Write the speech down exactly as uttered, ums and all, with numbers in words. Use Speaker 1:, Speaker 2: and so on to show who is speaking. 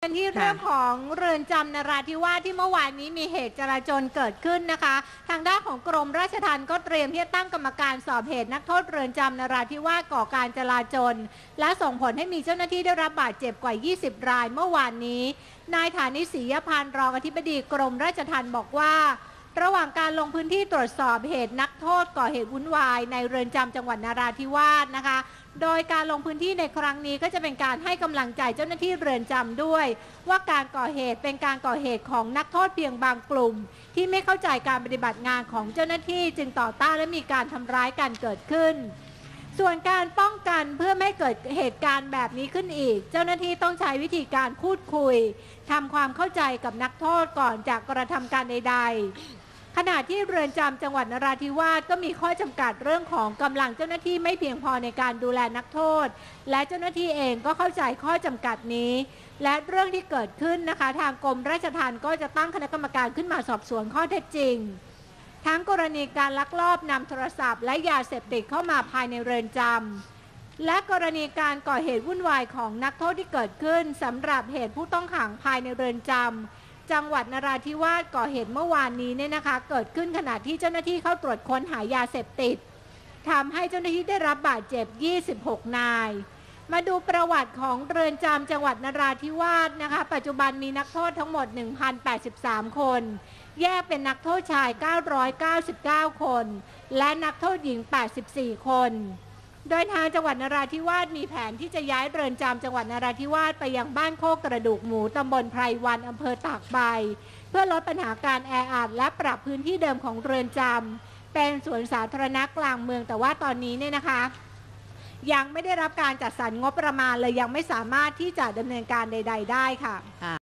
Speaker 1: กันที่เรื่องของเรือนจำนราธิวาสที่เมื่อวานนี้มีเหตุจราจรเกิดขึ้นนะคะทางด้านของกรมราชทัณฑ์ก็เตรียมที่จะตั้งกรรมการสอบเหตุนักโทษเรือนจำนราธิวาสก่อการจลาจลและส่งผลให้มีเจ้าหน้าที่ได้รับบาดเจ็บกว่ายี่สิบรายเมื่อวานนี้นายฐานิศรียพันธ์รองอธิบดีกรมราชทัณฑ์บอกว่าระหว่างการลงพื้นที่ตรวจสอบเหตุนักโทษก่อเหตุวุ่นวายในเรือนจำจังหวัดนราธิวาสนะคะโดยการลงพื้นที่ในครั้งนี้ก็จะเป็นการให้กำลังใจเจ้าหน้าที่เรือนจำด้วยว่าการก่อเหตุเป็นการก่อเหตุของนักโทษเพียงบางกลุ่มที่ไม่เข้าใจการปฏิบัติงานของเจ้าหน้าที่จึงต่อต้านและมีการทำร้ายกันเกิดขึ้นส่วนการป้องกันเพื่อไม่ให้เกิดเหตุการณ์แบบนี้ขึ้นอีกเจ้าหน้าที่ต้องใช้วิธีการพูดคุยทำความเข้าใจกับนักโทษก่อนจากกระทำการใดๆขณะที่เรือนจำจังหวัดนราธิวาสก็มีข้อจำกัดเรื่องของกำลังเจ้าหน้าที่ไม่เพียงพอในการดูแลนักโทษและเจ้าหน้าที่เองก็เข้าใจข้อจำกัดนี้และเรื่องที่เกิดขึ้นนะคะทางกรมราชทัณฑ์ก็จะตั้งคณะกรรมการขึ้นมาสอบสวนข้อเท็จจริงทั้งกรณีการลักลอบนำโทรศัพท์และยาเสพติดเข้ามาภายในเรือนจำและกรณีการก่อเหตุวุ่นวายของนักโทษที่เกิดขึ้นสำหรับเหตุผู้ต้องขังภายในเรือนจำจังหวัดนราธิวาสก่อเหตุเมื่อวานนี้เนี่ยนะคะเกิดขึ้นขณะที่เจ้าหน้าที่เข้าตรวจค้นหายาเสพติดทำให้เจ้าหน้าที่ได้รับบาดเจ็บยี่สิบหกนายมาดูประวัติของเรือนจำจังหวัดนราธิวาสนะคะปัจจุบันมีนักโทษทั้งหมด หนึ่งพันแปดสิบสาม คนแยกเป็นนักโทษชายเก้าร้อยเก้าสิบเก้าคนและนักโทษหญิงแปดสิบสี่คนโดยทางจังหวัดนราธิวาสมีแผนที่จะย้ายเรือนจำจังหวัดนราธิวาสไปยังบ้านโคกกระดูกหมูตำบลไพรวันอำเภอตากใบเพื่อลดปัญหาการแออัดและปรับพื้นที่เดิมของเรือนจำเป็นสวนสาธารณะกลางเมืองแต่ว่าตอนนี้เนี่ยนะคะยังไม่ได้รับการจัดสรรงบประมาณเลยยังไม่สามารถที่จะดำเนินการใดๆได้ค่ะ